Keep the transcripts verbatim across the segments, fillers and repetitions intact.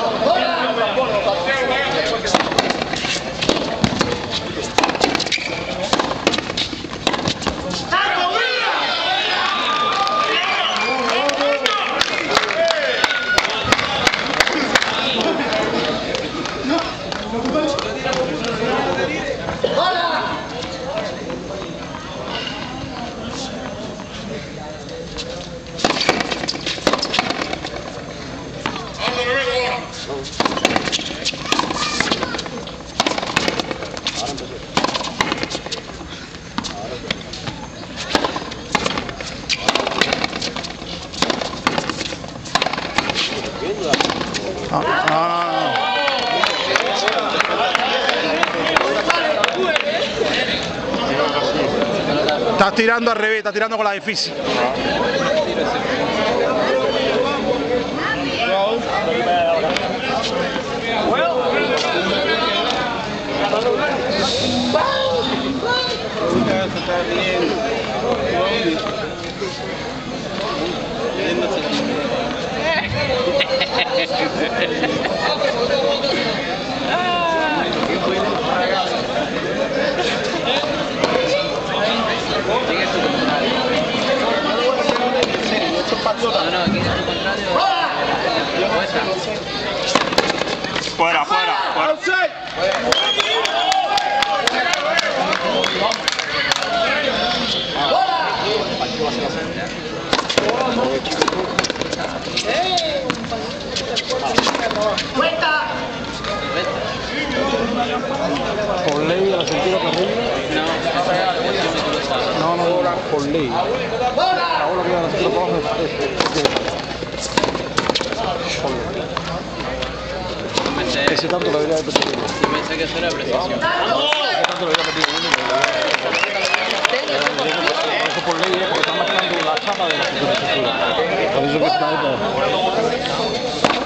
No, no, no, no. Estás tirando al revés, estás tirando con la difícil. Fuera, fuera, fuera. Por ley, a la sentido carril. No, no, no, por ley. Ahora que van a hacer los bajos es ese tanto lo debería haber perdido. Yo pensé que eso era precisión. Ese tanto lo debería haber perdido. Eso por ley es porque están marcando la chapa de la superestructura. Por eso que está ahí.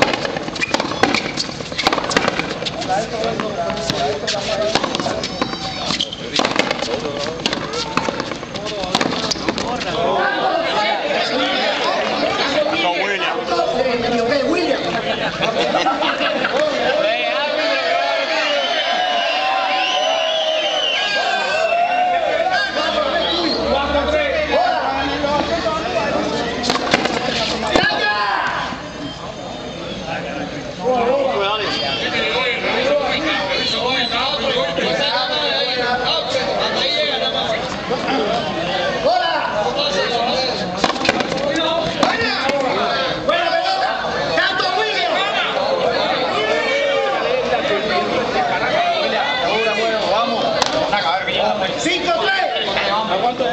cinco tres. Aguanta.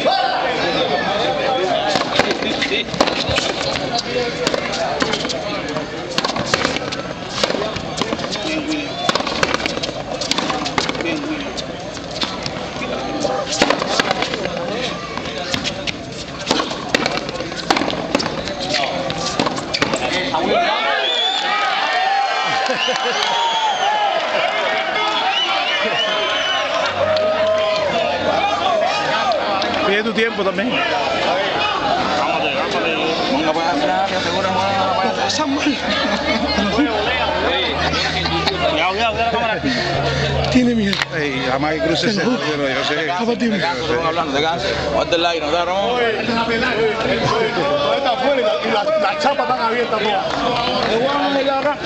Pide tu tiempo también. Tiene miedo. Ey, jamás cruces el cielo, yo sé. Hablando de gas, guarda el aire, no te robo. Todo está afuera y las la chapas están abiertas todas. ¿Es bueno no me la agarra?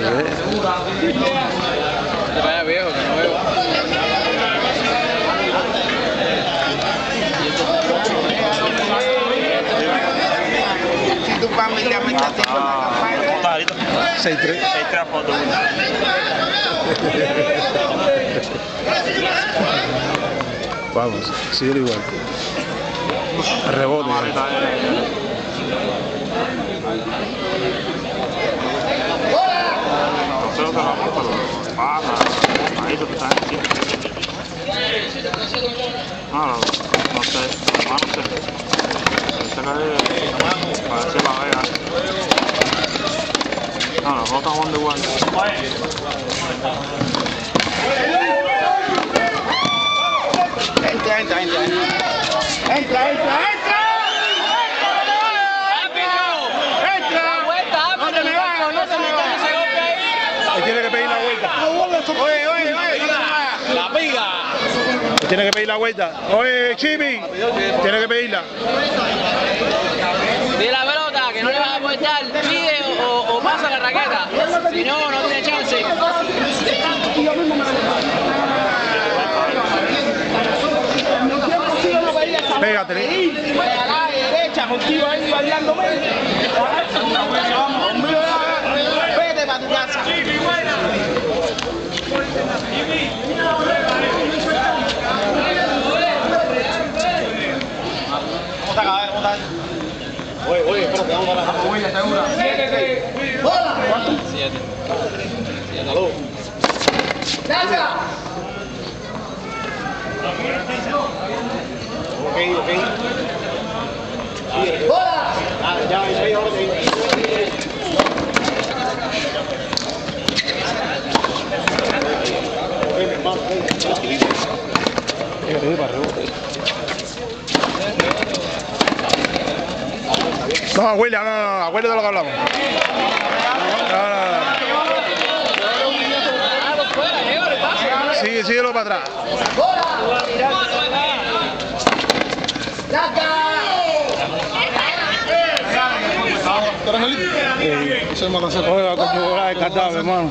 Te vaya viejo, que no veo. Si tu familia me está haciendo una campaña. seis tres. seis tres fotos. Vamos, sigue igual. Rebote. No, no sé, no sé. Pensé que parece la vega. No, no, no está jugando igual. Entra, entra, entra. Entra, entra, entra. Entra. No te me vayas, no te me vayas. Oye, oye, oye. La piga. Tiene que pedir la vuelta. Oye, Chimi. Tiene que pedirla. Pide la pelota, que no le vas a aportar. Pide o, o pasa la raqueta. Si no, no tiene chance. Pégate. A la derecha, contigo ahí bailándome. Vete para tu casa. ¿Cómo está, cabrón? ¿Cómo está? Oye, oye, espérate, vamos a la huella, segura. ¿Cuánto? Siete. Aló. Ok, ok. ¡Bola! Ah, ya, ya, ya, No, abuela, no, no, no, abuela de lo que hablamos. No, no, no. Sigue, síguelo para atrás. Eso es malo hacer. Oiga, como va encantado, hermano.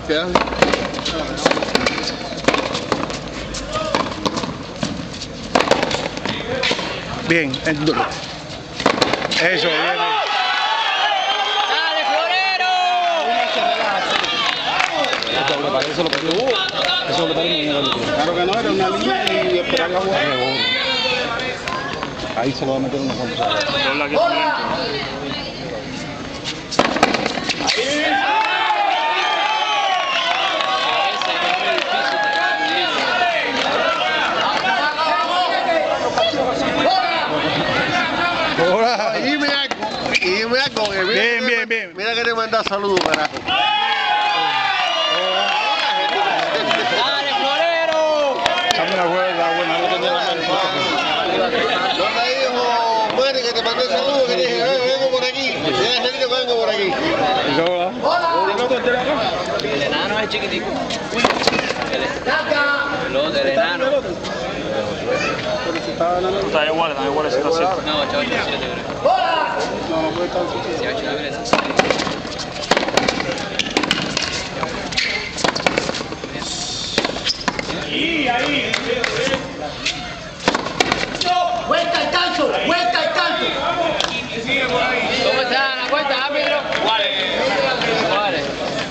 Bien, el duro. Eso, bien. ¡Dale, Florero! Eso lo perdió. Eso lo perdió. Claro que no, era una línea y esperar la jugada. Ahí se lo va a meter unos cuantos. Hola, que Hola. Y me hago, y me hago. Bien, bien, bien. Mira que te manda saludos, carajo. ¡Dale, Florero! Echando una huelga, buena, no tenía la mano. ¿Dónde dijo Mari que te mandé saludos? Que dije, eh, vengo por aquí. Dile que vengo por aquí. El enano es chiquitico. El otro, el enano. está igual, está igual esa situación. No, ocho ocho siete, creo. dieciocho libres. Vuelta al canto, vuelta al canto. ¿Cómo está la cuenta, árbitro? Juárez. Juárez.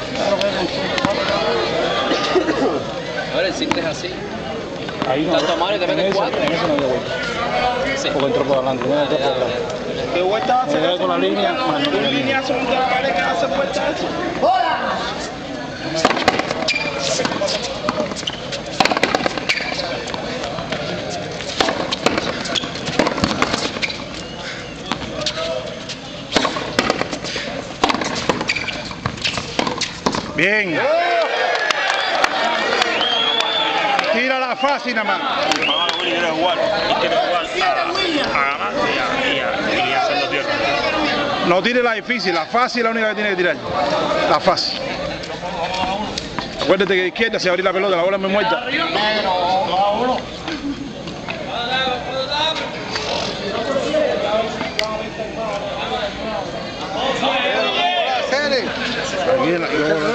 Ahora el cinco es así. Ahí no. Tanto Mario te mete En cuatro. ese- En eso no había vuelta. Sí. Porque entró por adelante. No entró por atrás. ¿Qué vuelta va a Me quedé con la línea. Un lineazo contra la pared que hace vuelta eso. Bien. Tírala fácil nada más. Ahora Willy quiere jugar y quiere jugar a, a ganar y a, y a, y a hacerlo tierra. No tire la difícil, la fácil es la única que tiene que tirar. La fácil. Acuérdate que de izquierda si abrir la pelota, la bola es muy muerta. Bien,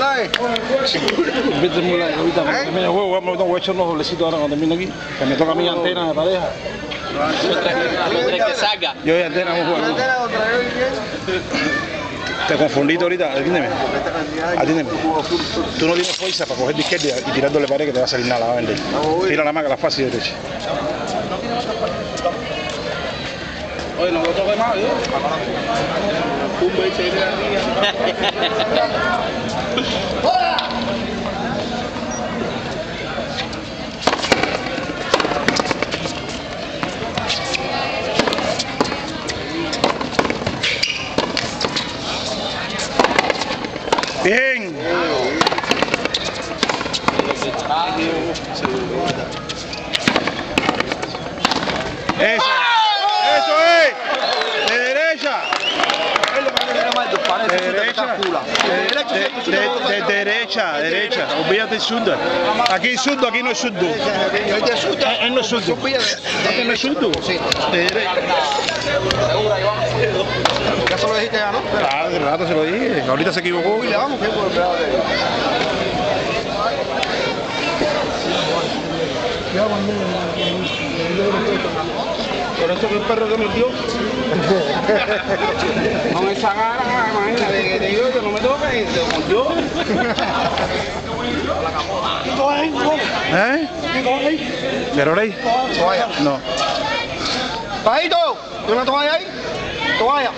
viste muy largo, ahorita cuando termine el juego, voy a voy a echar unos doblecitos ahora cuando termine aquí, que me toca a mi antena de pareja. A los tres que salga. Yo de antena vamos a jugar. Te confundiste ahorita, atiéndeme. Atiéndeme. Tú no tienes fuerza para coger de izquierda y tirar doble pared que te va a salir nada, la va a vender. Tira la maca, la fácil de derecha. Oye, no lo toques más, ¿eh? Bien. Eso. Eso es. De derecha. De derecha. De de, de, de derecha, derecha. Olvídate el zurdo. Aquí es zurdo, aquí no es zurdo. Él te asusta. Él no es zurdo. Aquí no es zurdo. Sí. De derecha. Ya se lo dijiste ya, ¿no? Claro, de rato se lo dije. Ahorita se equivocó. Uy, le vamos, qué bueno. Por eso que el perro que mordió. Con esa gana, imagínate, que te digo que no me toque y te mordió. ¿Eh? ¿Pero ley? Toalla. No. Paito, ¿hay una toalla ahí? Toalla.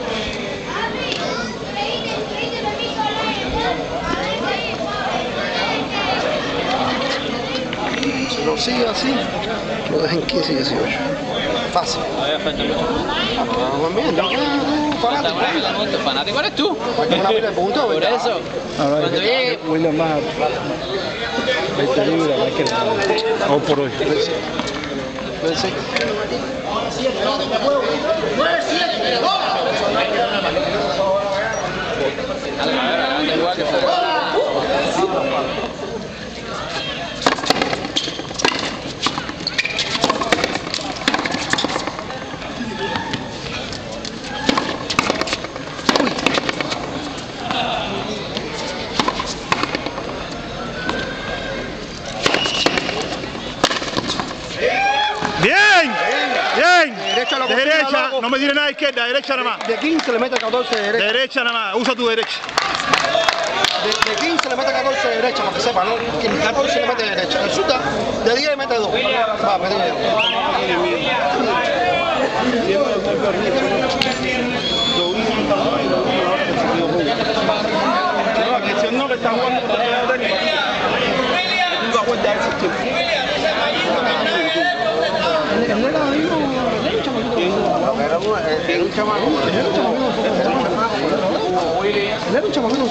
Si lo sigue así, lo dejen quince y dieciocho. Fácil. Vamos bien, no tú, fanático. ¿Fanático eres tú? Falta una pila de puntos, Por ¿verdad? eso. Ahora, Cuando llegue... William más veinte libras, hay que hoy por hoy. Vence. Bien, bien. Derecha a la cocina, Derecha, loco. no me tires nada de izquierda, derecha nada más. De quince le mete catorce de derecha. Derecha nada más, usa tu derecha. De, de quince le mete catorce de derecha, para que sepa, ¿no? Que el catorce le mete de derecha. El suta de diez le mete dos. Va, mete La cuestión no que está jugando por todo técnico. Nunca cuenta ese tiempo. Era un chamaco. Él era un chamaco.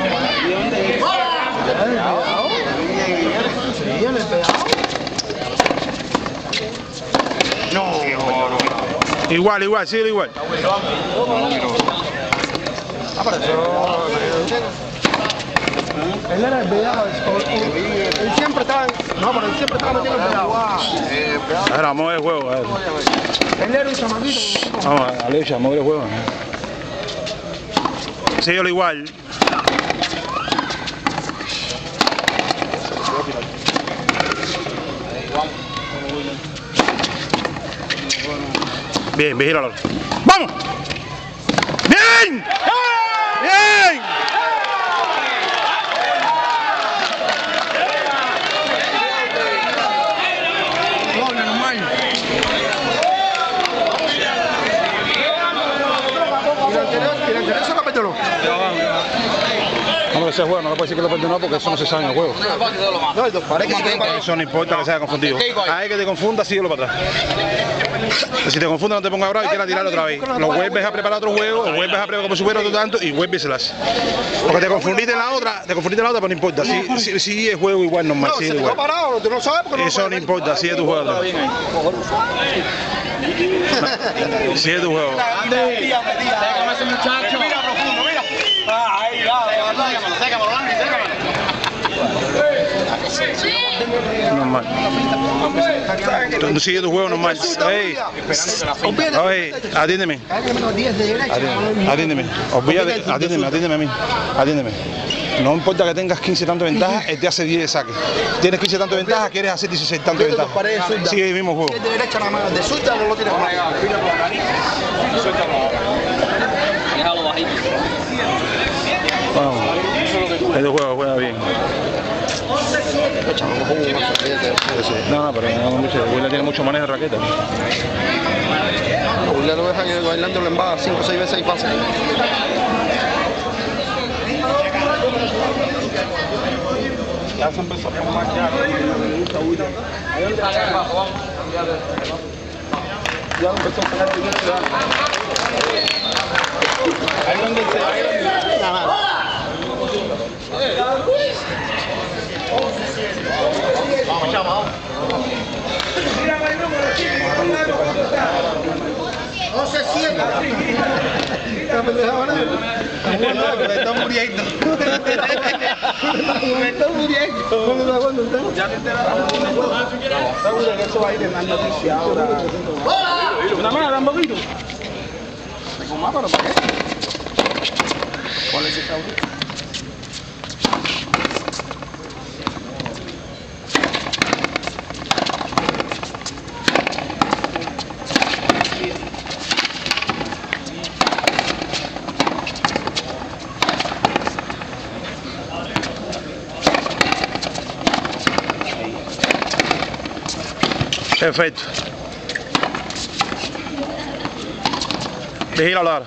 No. Igual, igual, sigue igual. Ah, pero eso... Él era el pegado. Él siempre estaba... No, pero él siempre estaba metiendo el pegado. A ver, vamos a ver el juego. A ver. Él era un chamaquito. Vamos a ver, vamos a ver el juego. Síguelo igual. Bien, vigílalo. ¡Vamos! ¡Bien! ¡Bien! Doble, normal. Y la anterior, y la anterior se la perdonó. Vamos a ese juego, no le puedo decir que lo perdonó porque eso no se sabe en el juego. No, el dos pares que se quede para Eso no importa que sea confundido. Hay que te confunda, síguelo para atrás. Si te confunde, no te pongas bravo y quieras tirarlo otra vez. Lo vuelves a preparar otro juego, o vuelves a preparar como si fuera otro tanto y vuelves y se lo haces. Porque te confundiste en la otra, te confundiste en la otra, pero no importa. Si, si, si es juego igual, normal, No, sigue se te igual. quedó parado, tú no sabes porque no lo Eso no puedes ver. importa, sigue tu juego. otra vez. Sigue tu juego. Sécame ese muchacho. Mira profundo, mira. Ah, ahí va. Sécamelo, sécamelo, Dani, sécamelo. Normal. Tú sigue tu juego normal. Ey, oye, atiéndeme. Atiéndeme, atiéndeme. Olvídate, atiéndeme, atiéndeme a mí. Atiéndeme. No importa que tengas quince tanto de ventaja, él te hace diez de saque. Tienes quince tanto de ventaja, quieres hacer dieciséis tanto de ventaja. Sigue el mismo juego. De derecha nada más, de suelta no lo tienes para allá. Déjalo bajito. Vamos. Este juego juega bien. No, no, pero no mucho. Willa tiene mucho manejo de raqueta. Willa lo dejan bailando la embada cinco o seis veces y pasa. Ya se empezó a formar ya. Ya empezó a poner el ya. Ahí donde se va. Nada más. Vamos, chao, vamos. No se sienta. Me está muriendo. Me está muriendo. Ya te enteraste. Seguro que eso va a ir en las noticias ahora. Una más, dan poquito. ¿Me comas para qué? ¿Cuál es ese cabrón? Perfecto. Vigílalo ahora.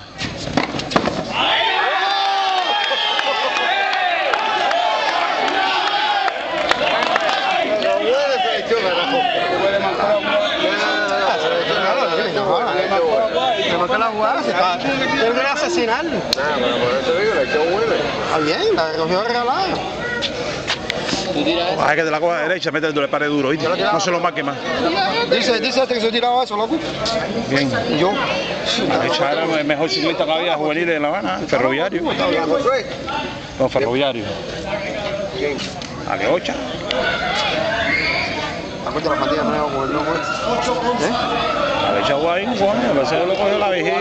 Se marca la jugada, se está. Tiene que asesinarlo. Nada, pero por eso digo, la echó huele. Está bien, la recogió regalada. Hay que te la coja derecha, métele el pare duro, ¿oíste? No se lo marque más. Dice, dice este que se tiraba eso, loco. Bien. Y yo. La derecha era el mejor ciclista que había juvenil en La Habana, el ferroviario. Los ferroviarios. ¿A qué ocha? Acuérdate la pandilla nueva con el loco. ¿Eh? A ver, chavo ahí, bueno, a veces lo cogió la vejez.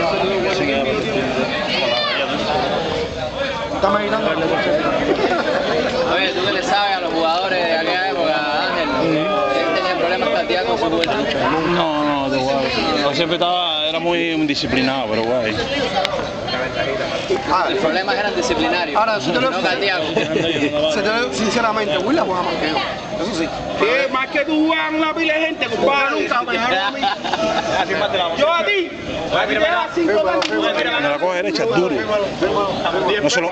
Está meditando. Oye, tú que le sabes a los jugadores de aquella época, Ángel, él tenía problemas cardíacos con su vuelta. No, no, de guay. Yo siempre estaba, era muy disciplinado, pero guay. Los problemas eran disciplinarios, Ahora, si te lo- no cardíacos. Se te ve, sinceramente, Will juega más que yo. Eso sí. ¿Qué? Más que tú juegas una pila de gente, compadre. Nunca me dejaron a mí. Yo a ti. A ti te das cinco veces. Cuando la coge derecha es duro. No se lo...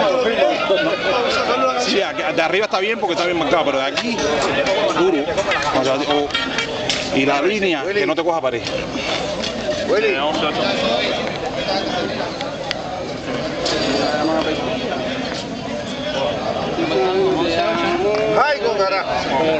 Sí, aquí- de arriba está bien porque está bien marcado, pero de aquí, duro. O sea, o- y la línea, que no te coja pared. ¡Ay, con carajo!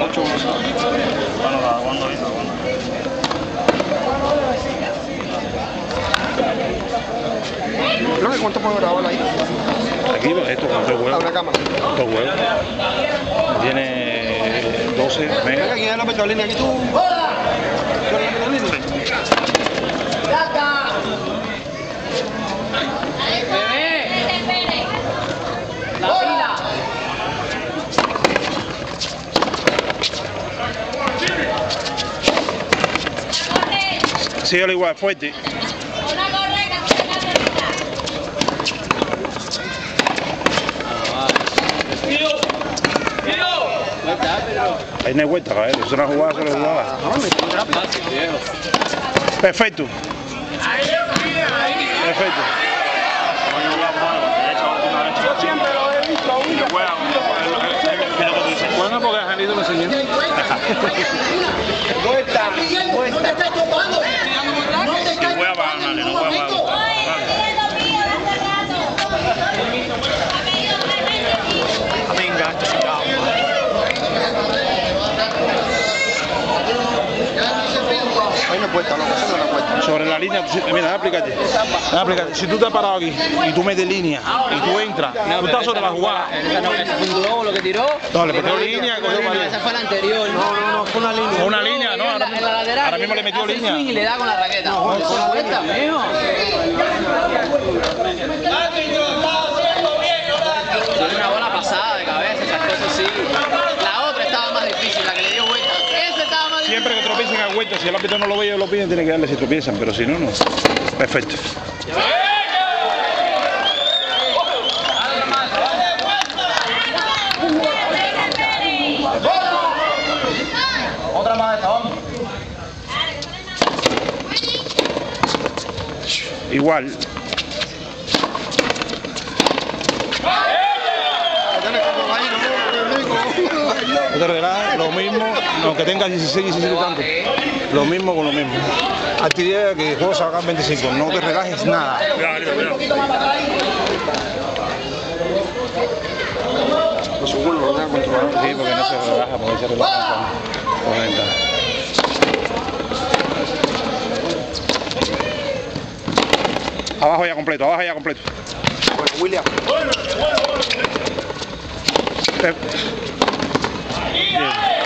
Creo que cuánto puedo grabar ahí. Aquí, esto con tres A huevos. una cámara. Dos huevos. Tiene doce Venga, megas. ¿quién es la petrolina aquí tú? ¿Tú eres la petrolina? Bebé, la pila. Sí, al igual, fuerte. Ahí no hay vuelta, cabrón. Es una jugada, solo jugada. Fácil, viejo. Perfecto. Perfecto. Yo siempre lo he visto a uno. Bueno, porque Janito me enseñó. Vuelta, vuelta. Voy a bajarle, no voy a bajarle. Ahí no cuesta, loco, eso no la cuesta. Sobre la línea, si- mira, aplícate. Aplícate. Si tú estás parado aquí y tú metes línea y tú entras, tú estás sobre la jugada. Esa no, ese fue un globo lo que tiró. No, le metió línea, cogió No, pared. esa fue la anterior. No, no, no, fue una línea. Fue una línea, ¿no? En Ahora la, en la lateral. ahora mismo le metió hace el línea. swing y le da con la raqueta. No, eso es vuelta, mijo. Tiene una bola pasada de cabeza, esas cosas sí. La otra estaba más difícil, la que le dio vuelta. Esa estaba más difícil. Siempre que tropiecen a vuelta, si el árbitro no lo ve y lo piden, tiene que darle si tropiezan, pero si no, no. Perfecto. Otra más de esta, vamos. Igual. No te relajes, lo mismo, aunque tengas dieciséis, diecisiete tantos, lo mismo con lo mismo. Actividad que el juego se va a sacar veinticinco, no te relajes nada. Pues su vuelo lo voy a controlar. Sí, porque no se relaja, porque se relaja con, con ventaja. Abajo ya completo, abajo ya completo. Bueno, William. Eh, Bien.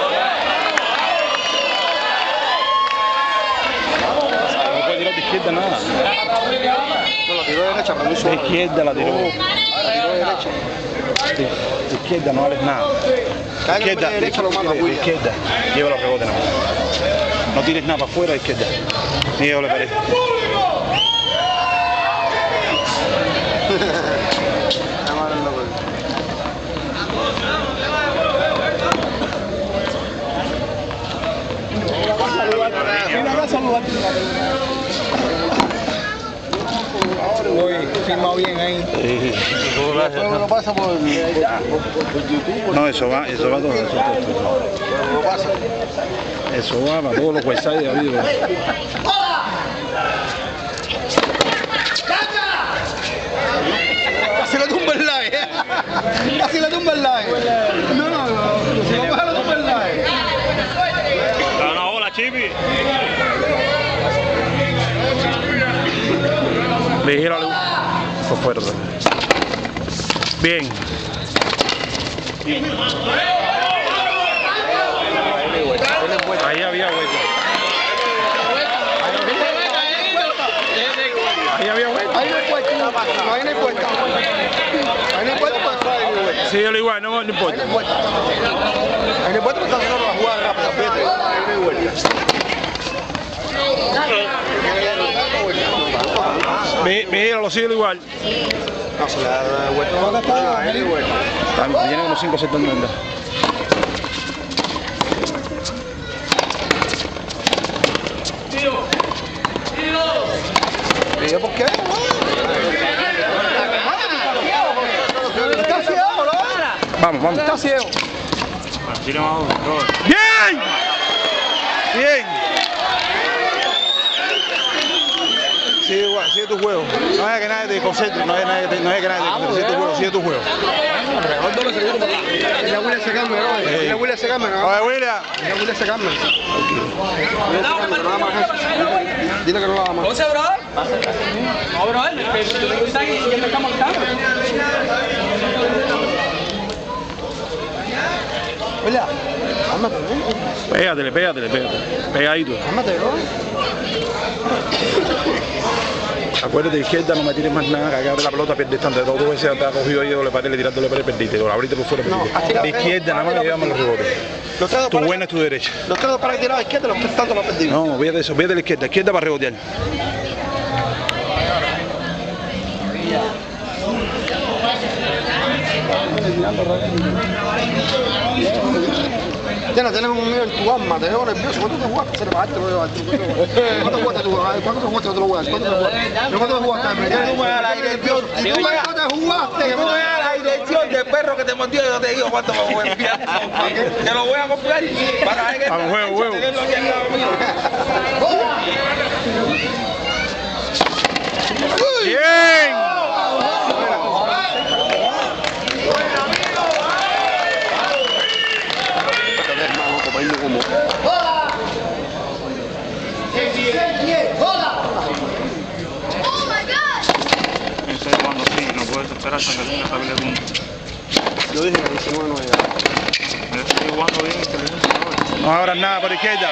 No puede tirar de izquierda nada. No, la tiró de derecha, pero muy De suave. izquierda la tiró. La tiró de derecha. De, de izquierda no vales nada. Cada que Izquierda, de derecha lo manda de, de William. izquierda. Lleva los rebotes nada más. No tires nada para afuera de izquierda. Ni doble pared. Uy, filmado bien ahí. Sí. Después lo pasa por, por, por YouTube. No, eso va, eso va todo. Eso, todo, todo. Lo pasa. Eso va para todos los websites de habido. Casi le tumba el like, ¿eh? Casi le tumba el like. No, no, no. Si no baja le tumba el like. Da una bola, Chipi. Vigílalo. Por fuera. Bien. Ahí había hueco. Ahí había hueco. Ahí no hay puesto. Ahí no hay puesto. Ahí no hay puesto para entrar en el hueco. Sí, al igual, no, no Ahí no importa. hay puesto. Ahí no hay puesto porque están haciendo la jugada rápida. Fíjate. Ahí no hay vuelta. Ve- Vigílalo, sigue igual. No, se le da vuelta. Ahí no hay vuelta. Está- Viene como cinco o seis tormentas. ¿Y por qué? Está ciego, ¿no? Vamos, vamos. Está ciego. Tira más uno, Robert. ¡Bien! Bien. Sigue igual, sigue tu juego. No es que nadie te concentre, no es, nadie te- no es que nadie te concentre. Sigue tu juego, sigue tu juego. Dile a William se cambia, ¿no? Dile a William se cambia, ¿no? Oye, William. Dile a William se cambia. Dile que no haga más eso. Dile que no lo haga más. Entonces, bro. No, bro, que tú me estás y me estamos marcando. William, cálmate, ¿no? Pégatele, pégatele, pégatele. Pegadito. Cálmate, ¿no? Acuérdate, de izquierda no me tires más nada, que acá de la pelota pierdes tanto. Dos veces te has cogido ahí doble pared, le tiraste doble pared, perdiste. Lo abriste por fuera, perdiste. De izquierda nada más le llevamos los rebotes. Los tres Tu para buena es tu derecha. los tres para tirar a la izquierda, los tres tanto lo han perdido. No, olvídate de eso, olvídate de la izquierda. Izquierda para rebotear. Ya no tienes un miedo en tu alma, te veo nervioso. ¿Cuánto te jugaste? Se le bajaste, lo llevaste. ¿Cuánto jugaste tú? ¿Cuánto jugaste que te lo jugaste? ¿Cuánto te jugaste? ¿Cuánto te jugaste? Tú me das la dirección. ¿Y tú cuánto te jugaste? Que me da la dirección del perro que te mordió y yo te digo cuánto me voy a enviar. Te lo voy a comprar para que Vamos, huevo, huevo. tenerlo aquí al lado mío. ¡Bien! Estoy jugando así, no puedes esperar hasta que tengas habilidad punto. Yo dije que el diecinueve no llegaba. Yo estoy jugando bien inteligente, Robert. No abras nada por izquierda.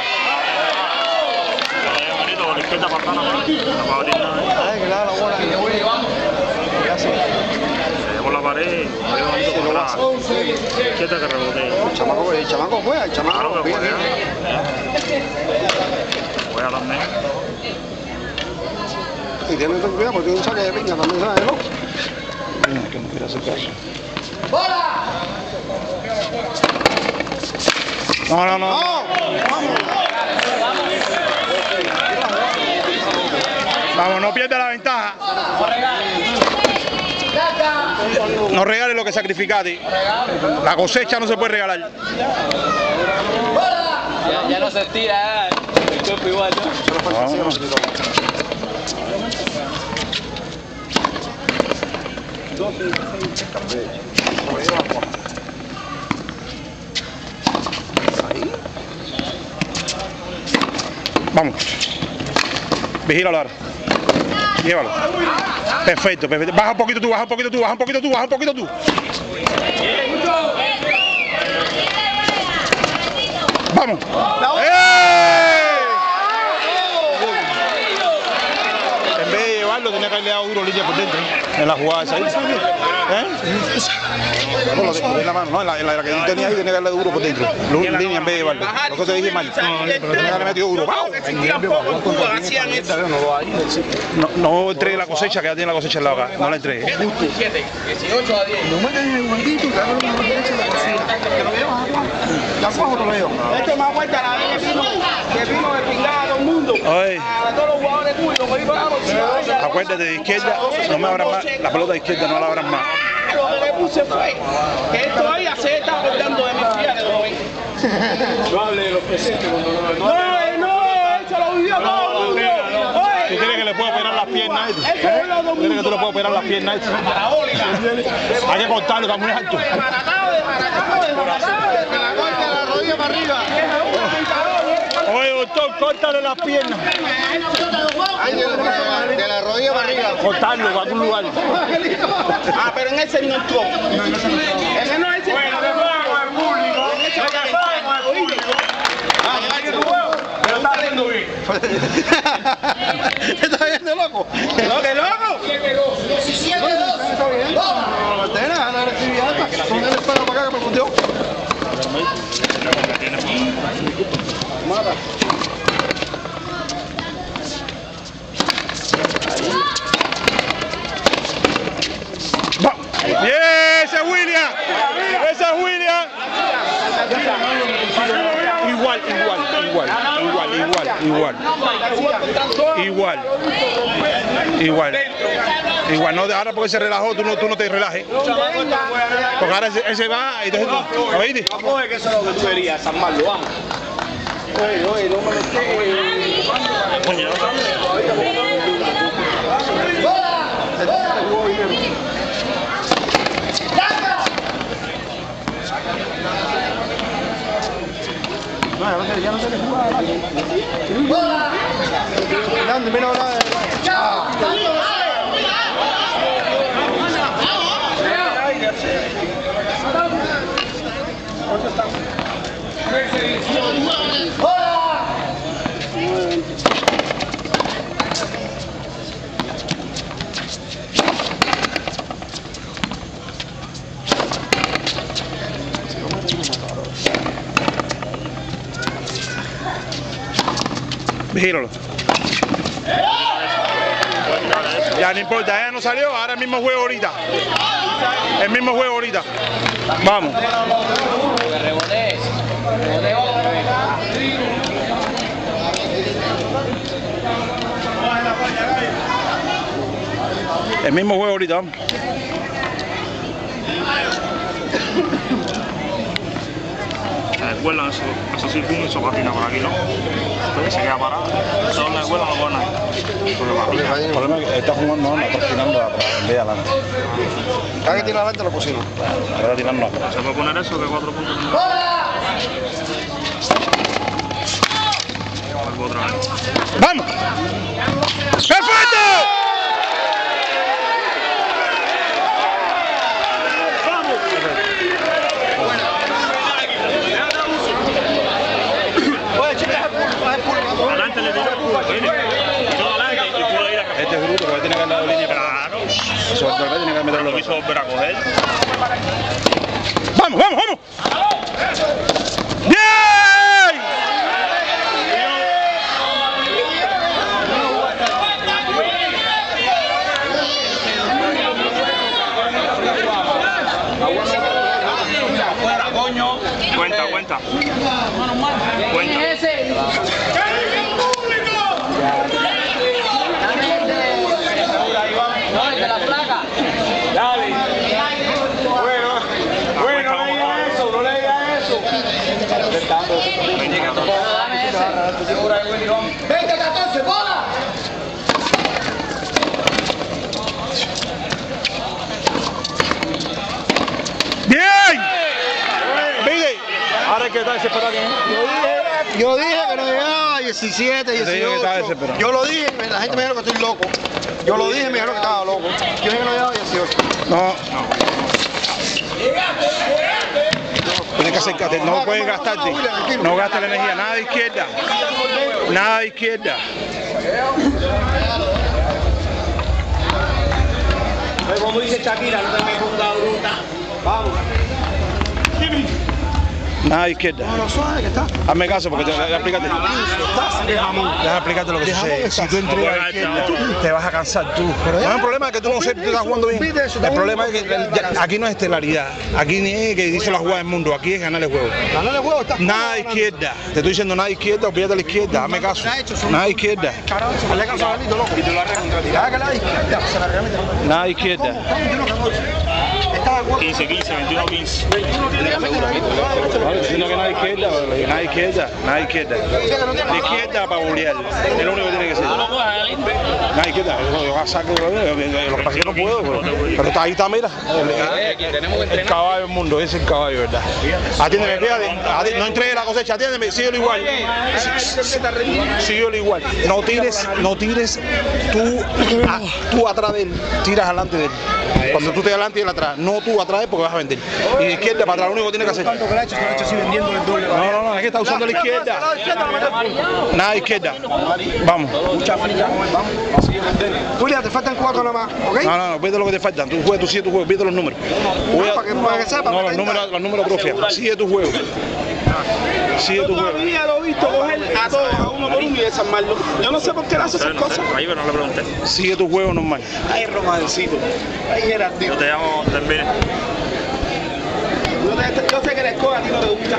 Ahí, manito, por la izquierda para nada más. No va a abrir nada ahí. Ay, que le da la bola. ¿Qué hace? Se llevó la pared, ahí manito por la izquierda que rebotea. El chamaco, el chamaco juega, el Claro chamaco que juega. juega. Juega también. Y tiene que tener cuidado porque tiene un saque de piña también, ¿sabes? ¿No? Mira, que no quiere hacer caso. No, no, no. Vamos, no pierda la ventaja. No regales lo que sacrificaste. La cosecha no se puede regalar. Ya, ya no se estira, eh. El cuerpo igual, ¿no? No. Vamos. Vigílalo ahora. Llévalo. Perfecto, perfecto. Baja un poquito tú, baja un poquito tú, baja un poquito tú, baja un poquito tú. Vamos. ¡Eh! En vez de llevarlo, tenía que haberle dado duro línea por dentro. En la jugada esa ahí. ¿Eh? No, lo de, lo de la mano, no, en la, en la que él tenía ahí tenía que darle duro por dentro. Línea en vez de llevarlo. Lo que te dije mal. Pero tenía que haberle metido duro. No, no entregué la cosecha, que ya tiene la cosecha al lado acá. No la entregué. dieciocho a diez. No metas en el guardito, que hago una derecha en la cocina. Que lo veo, la cojo, lo veo. Esto más vuelta la vez que vino, que vino de pingada a todo el mundo. Oye. A todos los jugadores cuyos, por ahí para abajo. Acuérdate de izquierda, no me abran más. La pelota de izquierda no la abran más. Lo que le puse fue que esto ahí se está acordando de mis fieles. No hable de los presentes cuando no lo No, no, eso lo vivió todo el mundo. ¿Tú quieres que le pueda operar las piernas? ¿Tú quieres que tú le puedas operar las piernas? Hay que cortarlo, está muy alto. De Maracao, de Maracao, de Maracao, de la rodilla para arriba. Oye, doctor, córtale las piernas. De la rodilla para arriba. Cortarlo para algún lugar. Ah, pero en ese no entró. En ese no entró. Bueno, que juega con el público. Que juega con el público. Ah, que tu huevo. Pero está haciendo bien. ¿Te estás viendo loco? ¿No, que loco? diecisiete dos. No, Martena, la agresividad esta. Son el espero para acá que me contió. Mata. ¡Vamos! ¡Bien! ¡Ese es William! ¡Ese es William! Igual, igual, igual, igual, igual, igual. Igual. Igual. Igual, no, ahora porque se relajó, tú no, tú no te relajes. Porque ahora ese, ese va y entonces tú. ¿Oíste? Vamos a ver que eso es lo que tú querías, San Marlo, vamos. Oye, oye, no me lo estés. No, ya no se, ya no se le juega. Grande, mira ahora. Vigílalo. Ya no importa, ya no salió, ahora el mismo juego ahorita. El mismo juego ahorita. Vamos. Que rebote. Rebote otra vez. El mismo juego ahorita, vamos. Vuelan eso, eso sí, pum, eso patina por aquí, ¿no? Entonces se queda parado. Eso donde vuelan lo buenan. El problema es que está jugando, no, no está tirando atrás, en vez de adelante. Cada que tira adelante lo cocino. Ahora está tirando atrás. ¿Se puede poner eso que cuatro puntos? Otra vez. ¡Vamos! ¡Perfecto! Adelante le tira el culo, viene. Todo adelante y puede ir a Este es bruto, porque tiene que haber dado línea. Claro. Eso es verdad, tiene que meterlo. Lo quiso volver a coger. ¡Vamos, vamos, vamos! ¡Bien! Cuenta, cuenta. Cuenta. No, el de la placa. Dale. Bueno, bueno, no le digas eso, no le digas eso. Dame ese. veinte catorce, bola. ¡Bien! Mire, ahora hay que estar desesperado. Yo dije que no llegaba a diecisiete, Te digo que estaba dieciocho. desesperado. Yo lo dije, la gente me dijo que estoy loco. Yo lo dije, me dijeron que estaba loco. Yo dije que no llegaba a dieciocho. No. Tienes que acercarte, no puedes gastarte. No gastes la energía, nada de izquierda. Nada de izquierda. Como dice Shakira, no te me pongas bruta. Vamos. Nada de izquierda. No, no suave que está. Hazme caso porque te voy a explicarte. Déjame explicarte lo que sucede. Si tú entregas a la izquierda, te vas a cansar tú. No es el problema es que tú no sé, tú estás jugando bien. El problema es que ya- aquí no es estelaridad. Aquí ni es que dice la jugada del mundo. Aquí es ganar el juego. Ganar el juego está. Nada de izquierda. Te estoy diciendo nada de izquierda, olvídate de la izquierda. Hazme caso. Nada de izquierda. Hazle caso a Benito, loco. Y tú lo arreglas. Dale que la izquierda se la realmente. Nada de izquierda. ¿Estás de acuerdo? quince, quince, veintiuno, quince. Diciendo que nada de izquierda, nada de izquierda, nada de izquierda. De izquierda para bolear. Es lo único que tiene que ser. Nada de izquierda. Yo voy a sacar, lo que pasa es que no puedo, pero, pero está ahí, está, mira. El, el caballo del mundo, ese es el caballo, ¿verdad? Atiéndeme, fíjate, ati- no entregues la cosecha, atiéndeme, síguelo igual. Síguelo igual. No tires, no tires tú, a- tú atrás de él, tiras adelante de él. Cuando tú estés adelante y él atrás, no tú atrás de él porque vas a vender. Y de izquierda para atrás, lo único que tiene que hacer. Tanto que la ha hecho, se lo ha hecho así vendiendo el doble. No, no, no, es que está usando la izquierda. Nada de izquierda. Vamos. Julia, te faltan cuatro nada más, ¿ok? No, no, no, vete lo que te faltan. Tú juegas, tú sigue tu juego, vete los números. Voy a- Para que- para que sepa, no, para los que números, los números propios. Sigue tu juego. Sigue tu juego. Todavía lo he visto coger a todos, a uno por uno y desarmarlo. Yo no sé por qué le hace esas No sé, cosas. ahí pero no le pregunté. Sigue tu juego normal. Ay, romancito. Ay, Gerardino. Yo te llamo, termine. Yo, te- yo sé que la escoba a ti no te gusta.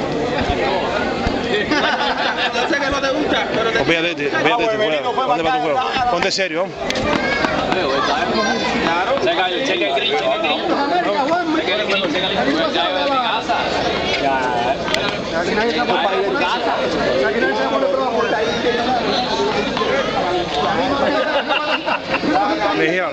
Yo sé que no te gusta, pero te... Olvídate, de- olvídate de tu juego. Ponte para tu juego. Ponte serio, vamos. Checa el checa el gris, checa el gris. Checa el gris, checa el gris. Ya iba a mi casa. Aquí nadie está por país. Casa. Aquí nadie está por prueba por ahí. Vigílalo.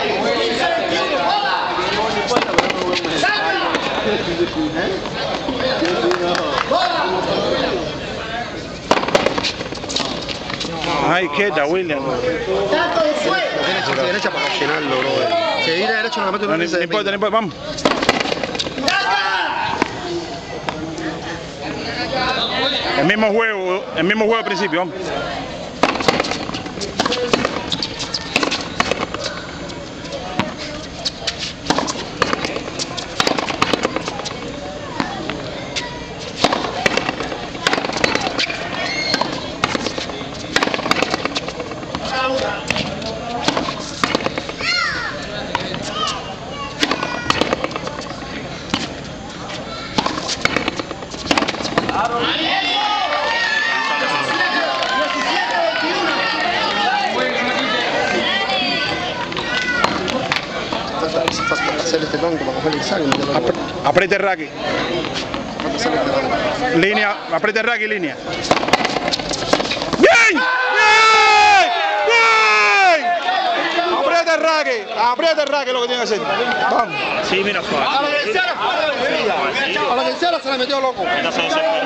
Ah, izquierda, William. Derecha, derecha para accionarlo, bro. Seguir derecho, no le meto No, una no importa, no importa, vamos. El mismo juego, el mismo juego al principio, vamos. Hacer este blanco para coger el examen. Apriete el racket. Línea, apriete el racket, línea. ¡Bien! ¡Bien! ¡Bien! Apriete el racket, apriete el racket, lo que tiene que hacer. Vamos. Sí, mira, suave. A la tercera, a la tercera se la metió loco. No se desespera.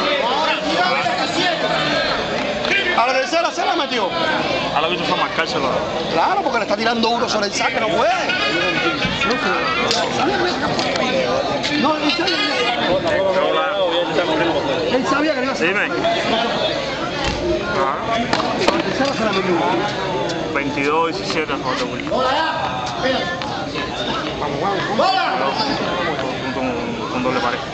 A la tercera se la metió. A lo que hizo fue marcárselo. Claro, porque le está tirando uno sobre el saque, no puede. No, él sabía, él sabía que no iba a hacer. Dime. Ah, A la tercera se la metió. veintidós, diecisiete, José Willy. Vamos, vamos. Con, con doble pared.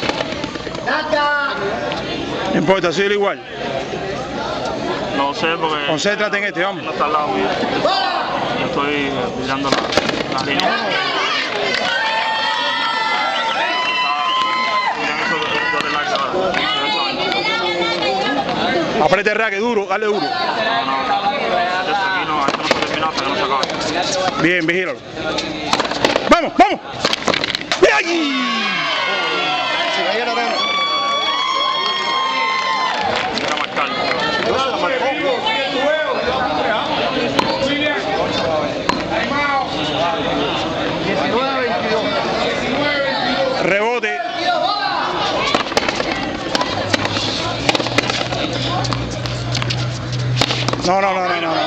No importa, sigue igual. No sé porque Concéntrate en este, vamos. no está al lado mío. Yo estoy mirando la, la línea. Miren eso de- de relax ahora. Apriete el racket, duro, dale duro. No, no, desde aquí no, esto no se termina hasta que no se acabe. Bien, vigílalo. ¡Vamos, vamos! ¡Bien! Se caía la rana. Era marcar. Claro, la marcó. diecinueve a veintidós. Rebote. No, no, no, no, no.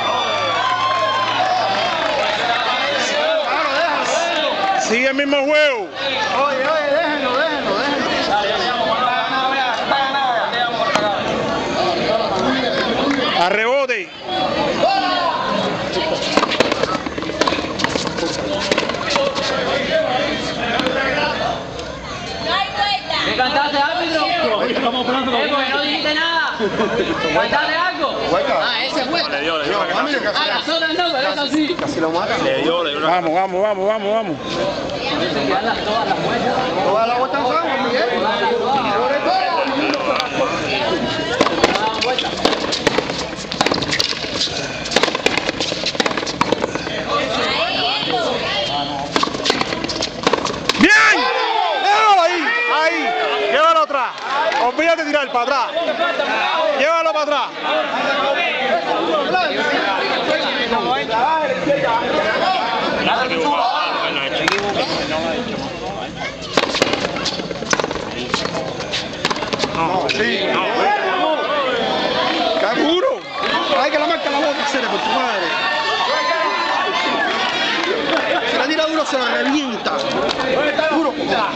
Sigue el mismo juego. Oye, oye, déjenlo, déjenlo, déjenlo. A rebote. ¿Qué cantaste, árbitro? Estamos esperando Eh, porque no dijiste nada. ¿Cantaste algo? Ah, ese fue. Le dio, le dio. Ah, las otras no, pero eso sí. Casi lo matan. Le dio, le dio. Vamos, vamos, vamos, vamos, vamos. ¿No va a dar la vuelta en San Juan, Miguel? ¡Bien! ¡Llévalo ahí! ¡Ahí! ¡Llévalo atrás! Olvídate de tirar para atrás. Llévalo para atrás. No, sí. No, ¡Qué duro! Ay, que la marca la bota, se le por tu madre. Si la tira duro, se la revienta. Duro.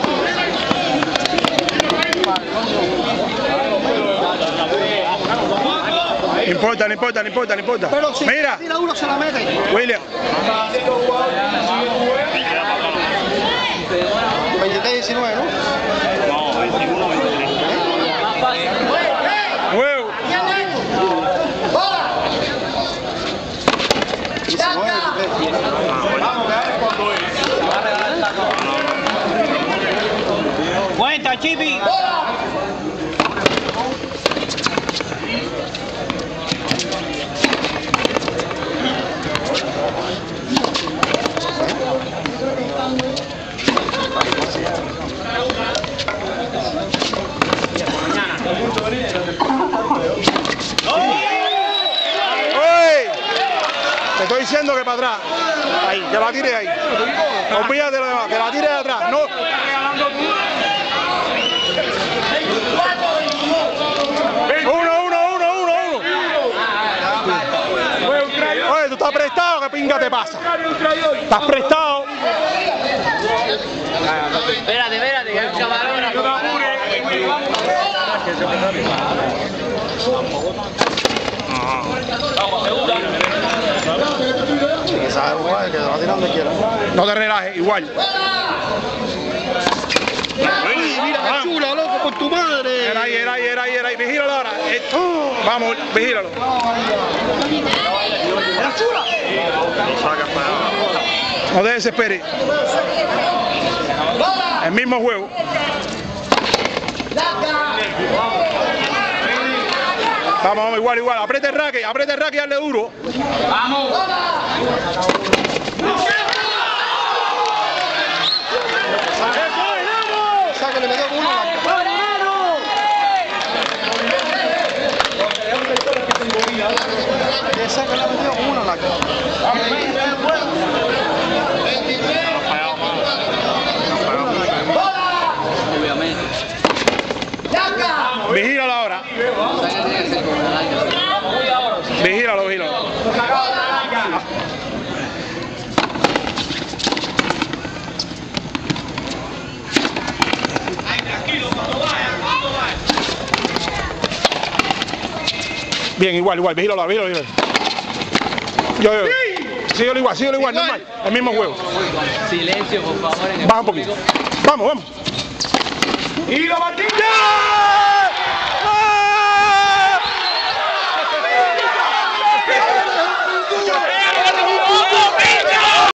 No importa, no importa, no importa, no importa. Pero si Mira, la tira duro, se la mete. William. veintitrés diecinueve, ¿no? no, veintiuno, veintitrés. Juego. diecinueve, veintitrés. Cuenta, Chipi. ¡Oye! Te estoy diciendo que para atrás. Ahí, que la tire ahí. Olvídate de lo demás, que la tire de atrás. No. Uno, uno, uno, uno, uno. Oye, tú estás prestado, ¿qué pinga te pasa? ¿Estás prestado? Espérate, espérate, que hay un camarógrafo. Esa es guay, que la tira donde quiera. No te relajes, igual. Uy, mira qué chula, loco, por tu madre. Era ahí, era ahí, era ahí, era ahí. Vigílalo ahora. Eh, Vamos, vigílalo. Era chula. No te desesperes. El mismo juego. Vamos, vamos, igual, igual. Aprieta el racket, aprieta el racket y dale duro. Vamos. Saca, le metió con una blanca. Le saca, le metió con una blanca. Obviamente. Vigílalo ahora. Vigílalo, vigílalo. Bien, igual, igual, vigílalo, vigílalo, vigílalo. Yo, yo. Síguelo igual, síguelo igual, normal. El mismo juego. Silencio, por favor. En el Baja un poquito. Vamos, vamos. ¡Y lo Martín! ¡Ya!